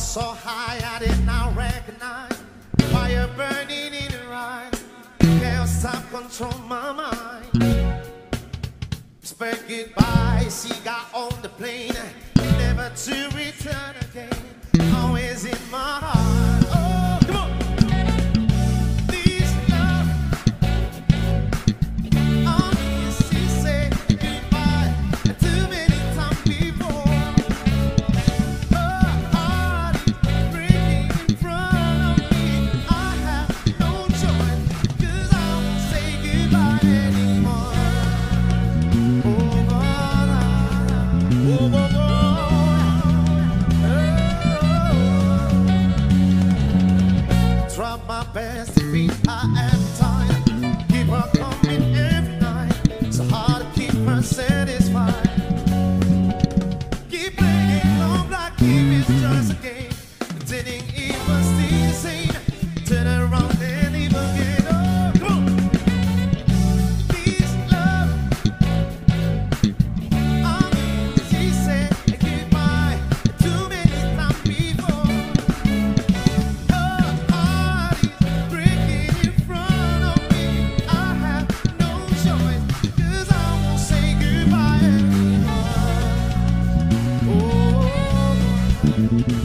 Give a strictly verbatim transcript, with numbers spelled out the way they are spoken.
so high I did not recognize. Fire burning in her eyes, can't stop control my mind. Spoke goodbye, she got on the plane, never to return again. Always in my heart. Oh, come on. This love, only she said goodbye too many times before. Her heart is breaking in front of me. I have no choice, 'cause I won't say goodbye anymore. Oh, oh, oh, oh. Try my best to be I am tired. Keep her coming every night. So hard to keep her satisfied. Keep playing long like if it's just a game. Pretending it was still the same. Turn around and leave again. Oh, come on. This love, only she said goodbye too many times before. Her heart is breaking in front of me. I have no choice, 'cause I won't say goodbye anymore. Oh.